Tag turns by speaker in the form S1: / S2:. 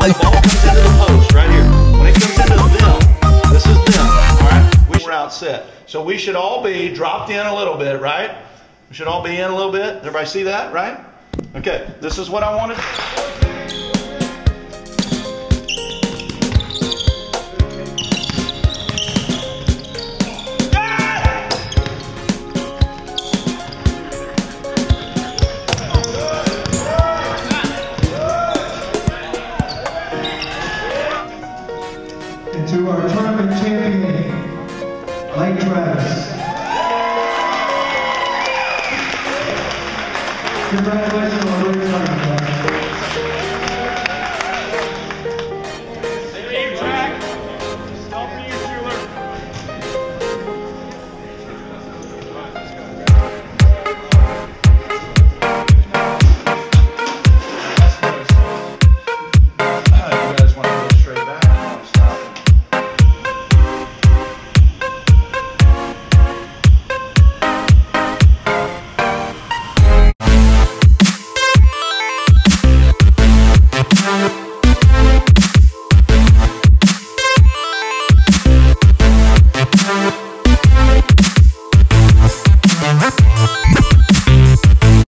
S1: the ball comes into the post right here. When it comes into them, this is them. All right, we're out set. So we should all be dropped in a little bit, right? We should all be in a little bit. Everybody see that, right? Okay, this is what I wanted.
S2: To our